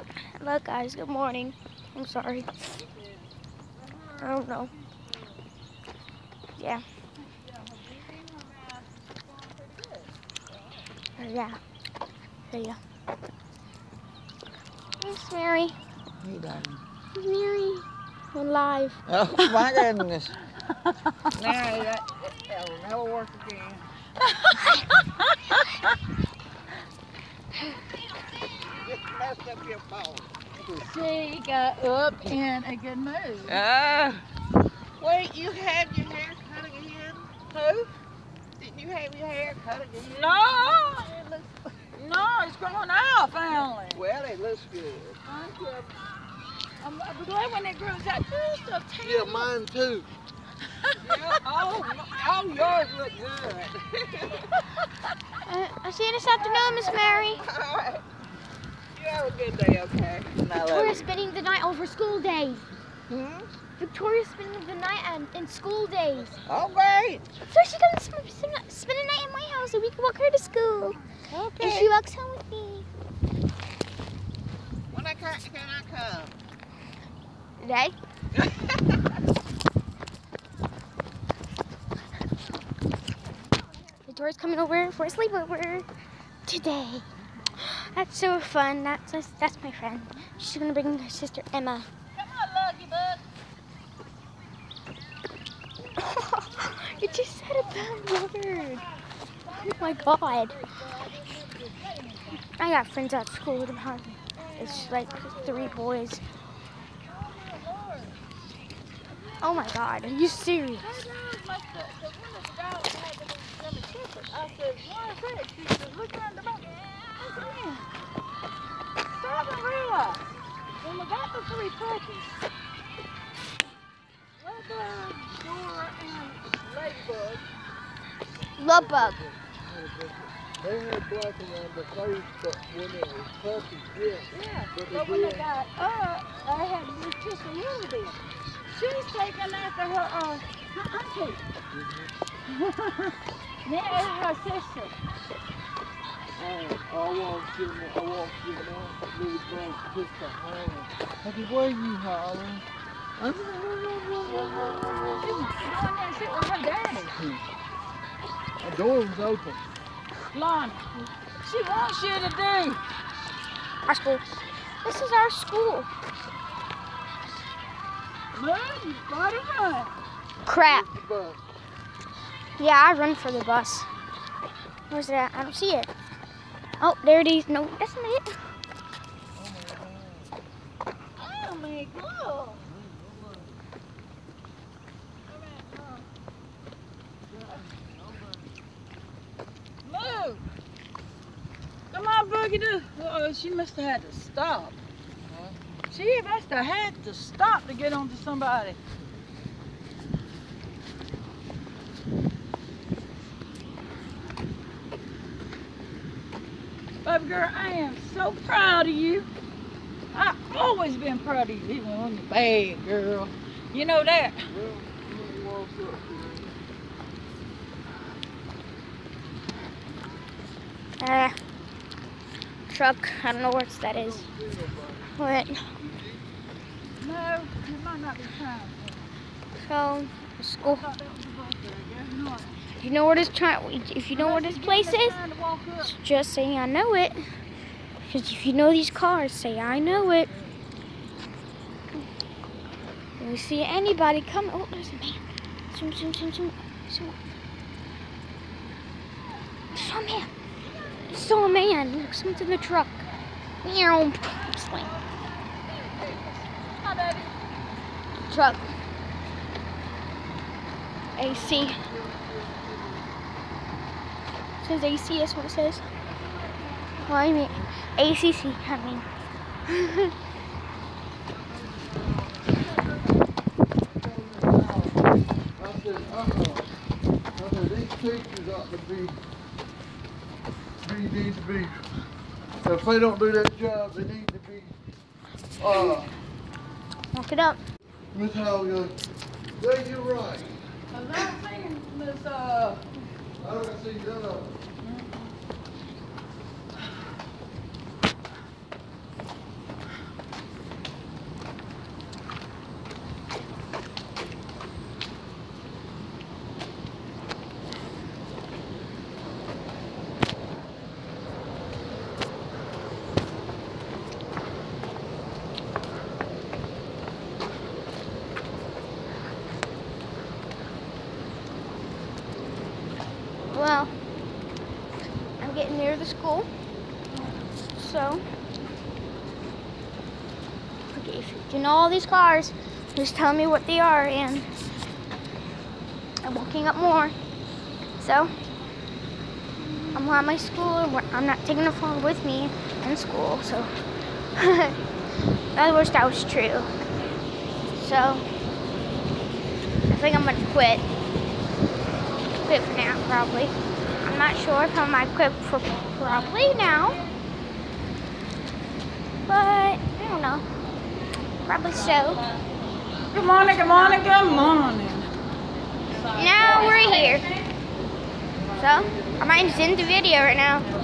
Hello guys, good morning. I'm sorry. I don't know. Yeah. Yeah. Yeah. Thanks, Mary. Hey, darling. Mary. We're live. Oh, my goodness. Now that'll never work again. Just messed up your phone. She got up in a good mood. Wait, you had your hair cut again? Who? Didn't you have your hair cut again? No! No, it's growing out finally. Well, it looks good. Thank you. I'm glad when it grows out just a tiny. Yeah, mine too. Yeah, oh, yours look good. I'll see you this afternoon, Miss Mary. All right. You have a good day, okay? Victoria's spending the night over school days. Hmm? Victoria's spending the night in school days. Oh, great. So she comes spend a night in my house so we can walk her to school. Okay. And she walks home with me. When can I come? Today? Victoria's coming over for a sleepover today. That's so fun. That's my friend. She's gonna bring her sister Emma. Come on, Lucky Bug. You just said a bad word. Oh my god. I got friends at school with them. It's like 3 boys. Oh my god, are you serious? I said, what is it? She said, look around the back. I said, yeah. So I didn't realize. When we got the 3 puppies, Ladybug, Dora, and Ladybug. Love bug. They had black around the face, but when it was puppies, Yeah, but but when they got up, I had this sister Unity. She's taking after her auntie. Then her sister. I walked in there, little boy pushed her hand. I said, where you hollering? I She wants to go in there and sit with her daddy. The door was open. Lonnie, she wants you to do. Our school. This is our school. Move, you gotta run. Crap. The bus. Yeah, I run for the bus. Where's it at? I don't see it. Oh, there it is. No, that's not it. Oh my God. Move. Come on, Boogie Doo. Oh, she must have had to stop. She must have had to stop to get onto somebody. Baby girl, I am so proud of you. I've always been proud of you, even when you're bad, girl. You know that. Well, you walk up here. Truck. I don't know where that is. What? No, it might not be time. So, school. I thought that was a birthday, I guess not. You know where this if you know where this place is, Trying to walk up. just say I know it. Because if you know these cars, say I know it. When we see anybody come, oh, there's a man. Zoom, zoom, zoom, zoom, zoom. Saw a man. Saw a man. Look, someone's in the truck. Meow. Sling. Hi, baby. Truck. AC. It says AC, that's what it says. Well, I mean, ACC, I mean. I said, these teachers ought to be, if they don't do that job, they need to be, Walk it up. Miss Howell, yeah, you're right. I'm not saying, Miss, I don't see none of them. school. So, okay, if you know all these cars, just tell me what they are, and I'm walking up more. So, I'm at my school, and I'm not taking the phone with me in school, so. In other words, that was true. So, I think I'm gonna quit. Quit for now, probably. I'm not sure if I might quit for probably now. But, I don't know. Probably so. Good morning, good morning, good morning. Now we're here. So, I might just end the video right now.